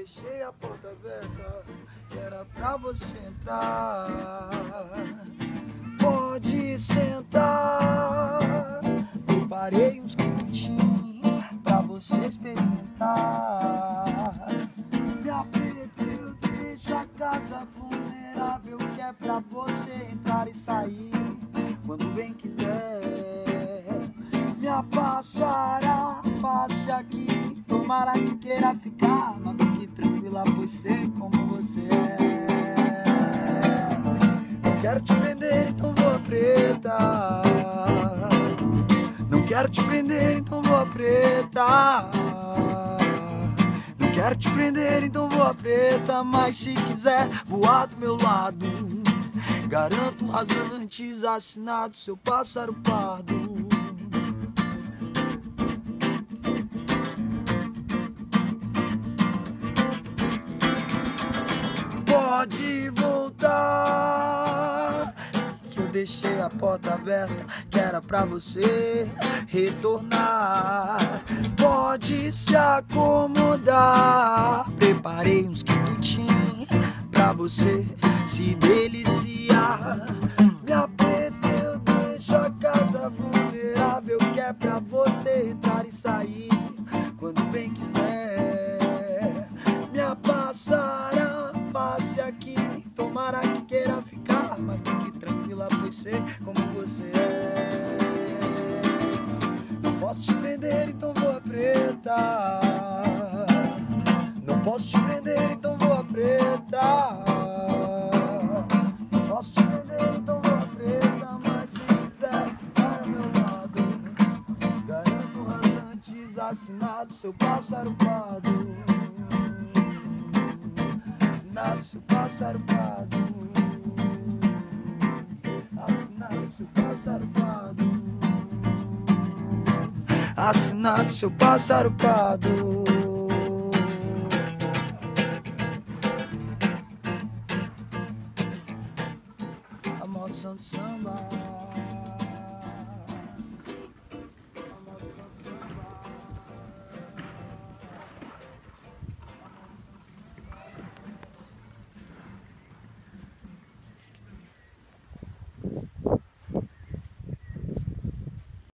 deixei a porta aberta, que era pra você entrar. Pode sentar, preparei uns quentinhos pra você experimentar. Minha preta, eu deixo a casa vulnerável, que é pra você entrar e sair quando bem quiser. Minha passará, passe aqui, tomara que queira ficar, mas fique tranquila, pois sei como você é. Não quero te prender, então voa preta. Não quero te prender, então voa preta. Não quero te prender, então voa preta. Mas se quiser voar do meu lado, garanto rasantes, assinado seu pássaro pardo. Pode voltar, que eu deixei a porta aberta, que era pra você retornar. Pode se acomodar, preparei uns quitutinhos pra você se deliciar. Minha preta, eu deixo a casa vulnerável, que é pra você entrar e sair quando bem quiser. Minha passará, passe aqui, tomara que queira ficar, mas fique tranquila, pois sei como você é. Não posso te prender, então voa preta. Não posso te prender, então voa preta. Não posso te prender, então voa preta. Mas se quiser ficar ao meu lado, garanto rasantes, assinado seu pássaro pardo. Assinado seu pássaro pardo. Assinado seu pássaro pardo. Assinado seu pássaro pardo. A maldição do sonho.